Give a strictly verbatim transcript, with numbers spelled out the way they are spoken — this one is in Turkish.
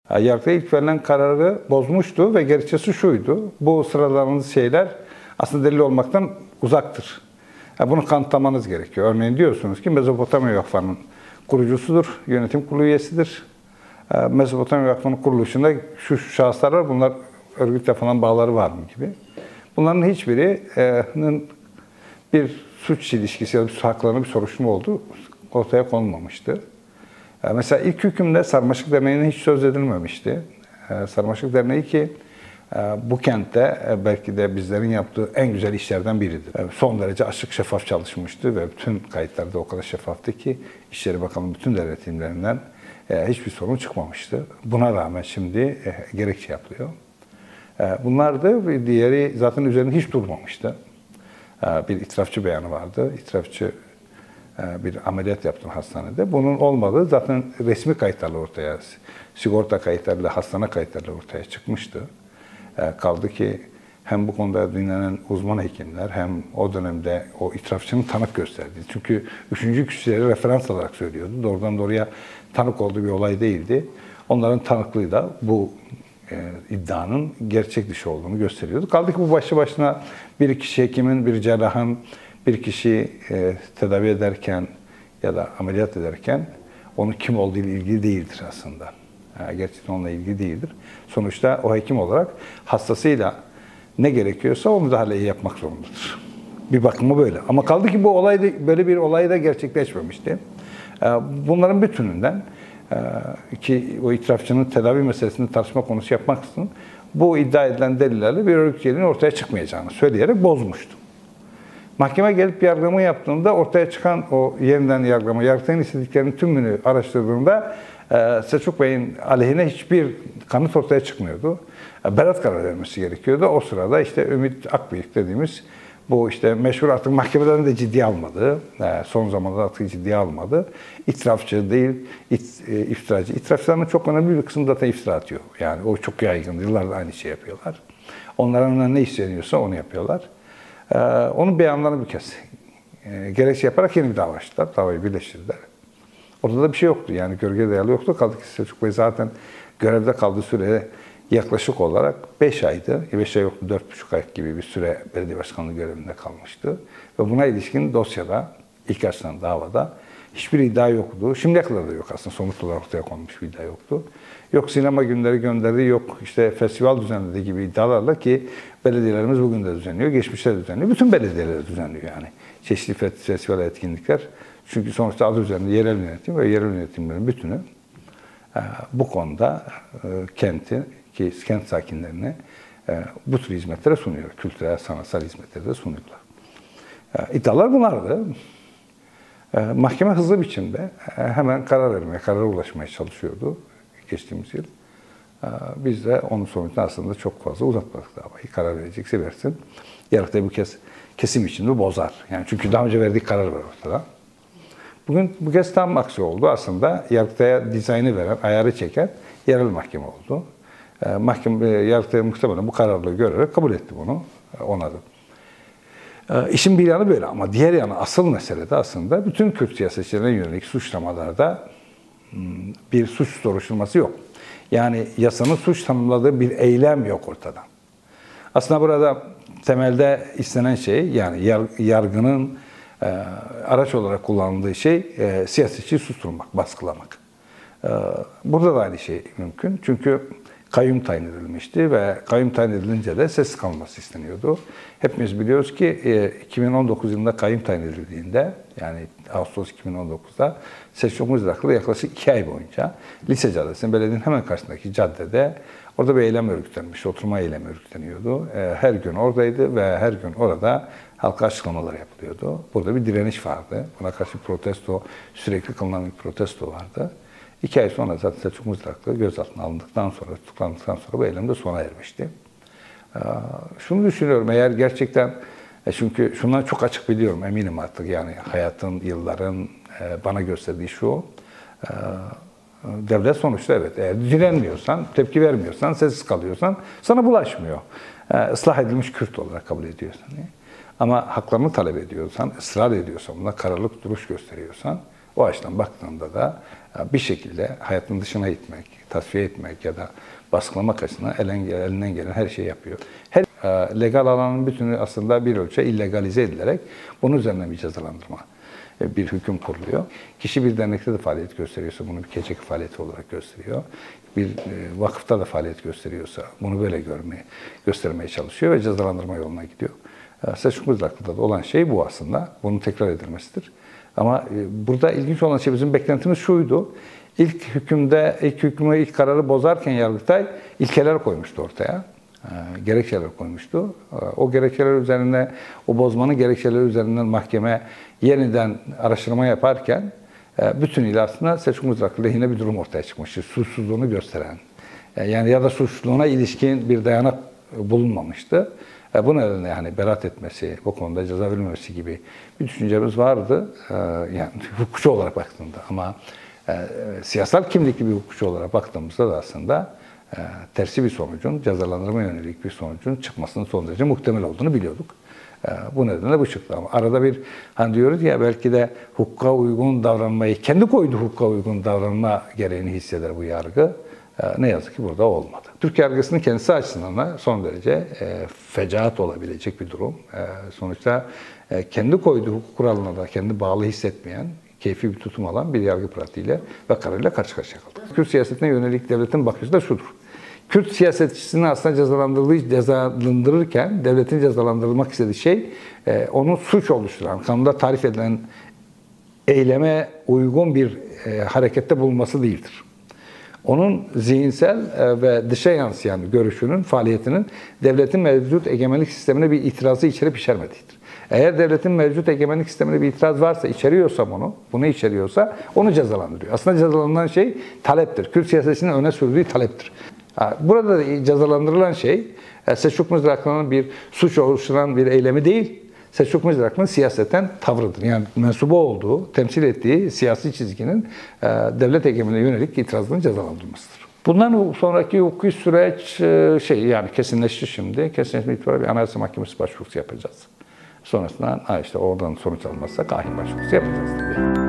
Yargıtay ilk verilen kararı bozmuştu ve gerekçesi şuydu. Bu sıraladığınız şeyler aslında delil olmaktan uzaktır. Bunu kanıtlamanız gerekiyor. Örneğin diyorsunuz ki Mezopotamya Vakfı'nın kurucusudur, yönetim kurulu üyesidir. Mezopotamya Vakfı'nın kuruluşunda şu, şu şahıslar var, bunlar örgütle falan bağları var mı gibi. Bunların hiçbirinin bir suç ilişkisi ya da haklarına bir soruşturma olduğu ortaya konulmamıştı. Mesela ilk hükümde Sarmaşık Derneği'ne hiç söz edilmemişti. Sarmaşık Derneği ki bu kentte belki de bizlerin yaptığı en güzel işlerden biridir. Son derece açık, şeffaf çalışmıştı ve bütün kayıtlarda o kadar şeffaftı ki İçişleri Bakanlığı bütün devlet birimlerinden hiçbir sorun çıkmamıştı. Buna rağmen şimdi gerekçe yapılıyor. Bunlar da diğeri zaten üzerinde hiç durmamıştı. Bir itirafçı beyanı vardı. İtirafçı bir ameliyat yaptım hastanede. Bunun olmadığı zaten resmi kayıtlarla ortaya, sigorta kayıtlarıyla, hastane kayıtlarıyla ortaya çıkmıştı. Kaldı ki hem bu konuda dinlenen uzman hekimler hem o dönemde o itirafçının tanık gösterdiği. Çünkü üçüncü kişileri referans olarak söylüyordu. Doğrudan doğruya tanık olduğu bir olay değildi. Onların tanıklığı da bu e, iddianın gerçek dışı olduğunu gösteriyordu. Kaldı ki bu başlı başına bir kişi hekimin, bir cerrahın bir kişi e, tedavi ederken ya da ameliyat ederken onun kim olduğu ile ilgili değildir aslında. Yani gerçekten onunla ilgili değildir. Sonuçta o hekim olarak hastasıyla ne gerekiyorsa o müdahaleyi yapmak zorundadır. Bir bakıma böyle. Ama kaldı ki bu olay da, böyle bir olay da gerçekleşmemişti. Bunların bütününden ki o itirafçının tedavi meselesini tartışma konusu yapmak için bu iddia edilen delillerle bir örgüt üyeliğinin ortaya çıkmayacağını söyleyerek bozmuştu. Mahkeme gelip yargılama yaptığında ortaya çıkan o yeniden yargılama, Yargıtay'ın istediklerinin tümünü araştırdığında Selçuk Bey'in aleyhine hiçbir kanıt ortaya çıkmıyordu. Beraat kararı vermesi gerekiyordu. O sırada işte Ümit Akbıyık dediğimiz bu işte meşhur artık mahkemelerin de ciddiye almadığı, son zamanlarda artık ciddiye almadı. İtirafçı değil, iftiracı. İtirafçıların çok önemli bir kısmı zaten iftira atıyor. Yani o çok yaygın. Yıllardır aynı şey yapıyorlar. Onların ne isteniyorsa onu yapıyorlar. Onun beyanlarını bir kez gerekçe yaparak yeni bir dava açtılar. Davayı birleştirdiler. Orada da bir şey yoktu. Yani gölge dayalı yoktu. Kaldı ki Selçuk Bey zaten görevde kaldığı süre yaklaşık olarak beş aydı. beş ay yoktu, dört buçuk ay gibi bir süre belediye başkanlığı görevinde kalmıştı. Ve buna ilişkin dosyada, ilk açılan davada hiçbir iddia yoktu. Şimdiye kadar da yok aslında. Somut olarak ortaya konmuş bir iddia yoktu. Yok sinema günleri gönderdi, yok işte festival düzenlediği gibi iddialarla ki belediyelerimiz bugün de düzenliyor, geçmişte de düzenliyor. Bütün belediyeler düzenliyor yani. Çeşitli festival etkinlikler. Çünkü sonuçta adı üzerinde yerel yönetim ve yerel yönetimlerin bütünü bu konuda kenti, ki kent sakinlerine bu tür hizmetlere sunuyor. Kültürel, sanatsal hizmetleri de sunuyorlar. İddialar bunlardı. Mahkeme hızlı biçimde hemen karar vermeye, karara ulaşmaya çalışıyordu geçtiğimiz yıl. Biz de onun sonucunda aslında çok fazla uzatmadık davayı. Karar verecekse versin. Yargıtay bu kez kesim biçimde bozar. Yani çünkü daha önce verdiği karar var ortada. Bugün bu kez tam aksi oldu. Aslında Yargıtay'a dizaynı veren, ayarı çeken yerel mahkeme oldu. Mahkeme, Yargıtay muhtemelen bu kararlığı görerek kabul etti bunu, onadı. İşin bir yanı böyle ama diğer yanı asıl mesele de aslında bütün Kürt siyasetçilerine yönelik suçlamalarda bir suç soruşturması yok. Yani yasanın suç tanımladığı bir eylem yok ortada. Aslında burada temelde istenen şey, yani yargının e, araç olarak kullanıldığı şey e, siyasetçiyi susturmak, baskılamak. E, burada da aynı şey mümkün. Çünkü kayyum tayin edilmişti ve kayyum tayin edilince de sessiz kalması isteniyordu. Hepimiz biliyoruz ki e, iki bin on dokuz yılında kayyum tayin edildiğinde, yani Ağustos iki bin on dokuzda Selçuk Mızraklı yaklaşık iki ay boyunca Lise Caddesi'nin belediyenin hemen karşısındaki caddede orada bir eylem örgütlenmiş, oturma eylemi örgütleniyordu. Her gün oradaydı ve her gün orada halka açıklamalar yapılıyordu. Burada bir direniş vardı. Buna karşı protesto, sürekli kılınan bir protesto vardı. İki ay sonra zaten Selçuk Mızraklı gözaltına alındıktan sonra, tutuklandıktan sonra bu eylem de sona ermişti. Şunu düşünüyorum, eğer gerçekten, çünkü şundan çok açık biliyorum, eminim artık, yani hayatın, yılların bana gösterdiği şu, devlet sonuçta evet, eğer direnmiyorsan, tepki vermiyorsan, sessiz kalıyorsan sana bulaşmıyor. Islah edilmiş Kürt olarak kabul ediyorsan. Ama haklarını talep ediyorsan, ısrar ediyorsan, buna kararlılık duruş gösteriyorsan, O açıdan baktığında da bir şekilde hayatın dışına itmek, tasfiye etmek ya da baskılamak açısından elinden gelen her şeyi yapıyor. Her legal alanın bütünü aslında bir ölçü illegalize edilerek bunun üzerine bir cezalandırma, bir hüküm kuruluyor. Kişi bir dernekte de faaliyet gösteriyorsa bunu bir keçeki faaliyeti olarak gösteriyor. Bir vakıfta da faaliyet gösteriyorsa bunu böyle görmeye, göstermeye çalışıyor ve cezalandırma yoluna gidiyor. Selçuk Mızraklı'da da olan şey bu aslında. Bunun tekrar edilmesidir. Ama burada ilginç olan şey bizim beklentimiz şuydu. İlk hükümde, ilk hükmü, ilk kararı bozarken Yargıtay ilkeler koymuştu ortaya. Gerekçeler koymuştu. O gerekçeler üzerine, o bozmanın gerekçeleri üzerinden mahkeme yeniden araştırma yaparken bütünüyle aslında Selçuk Mızraklı lehine bir durum ortaya çıkmıştı. Suçsuzluğunu gösteren, yani ya da suçluluğuna ilişkin bir dayanak bulunmamıştı. Bu nedenle yani beraat etmesi, bu konuda ceza verilmemesi gibi bir düşüncemiz vardı. Yani hukukçu olarak baktığımda ama siyasal kimlikli bir hukukçu olarak baktığımızda da aslında tersi bir sonucun, cezalandırma yönelik bir sonucun çıkmasının son derece muhtemel olduğunu biliyorduk. Bu nedenle bu çıktı ama arada bir hani diyoruz ya belki de hukuka uygun davranmayı, kendi koyduğu hukuka uygun davranma gereğini hisseder bu yargı. Ne yazık ki burada olmadı. Türk yargısının kendisi açısından da son derece e, fecaat olabilecek bir durum. E, sonuçta e, kendi koyduğu hukuk kuralına da kendi bağlı hissetmeyen, keyfi bir tutum alan bir yargı pratiğiyle ve kararıyla karşı karşıya kaldı. Kürt siyasetine yönelik devletin bakışı da şudur. Kürt siyasetçisini aslında cezalandırdığı, cezalandırırken devletin cezalandırılmak istediği şey e, onu suç oluşturan, kanunda tarif edilen eyleme uygun bir e, harekette bulunması değildir. Onun zihinsel ve dışa yansıyan görüşünün, faaliyetinin devletin mevcut egemenlik sistemine bir itirazı içerip içermediğidir. Eğer devletin mevcut egemenlik sistemine bir itiraz varsa, içeriyorsa bunu, bunu içeriyorsa onu cezalandırıyor. Aslında cezalandırılan şey taleptir. Kürt siyasetçinin öne sürdüğü taleptir. Burada da cezalandırılan şey Selçuk Mızraklı'nın bir suç oluşturan bir eylemi değil, Selçuk Mızraklı'nın siyaseten tavrıdır. Yani mensubu olduğu, temsil ettiği siyasi çizginin e, devlet egemenliğine yönelik itirazının cezalandırılmasıdır. Bundan sonraki hukuki süreç e, şey yani kesinleşti şimdi. Kesinleşme itibariyle bir Anayasa Mahkemesi başvurusu yapacağız. Sonrasında ha işte oradan sonuç almazsak ahim başvurusu yapacağız tabii.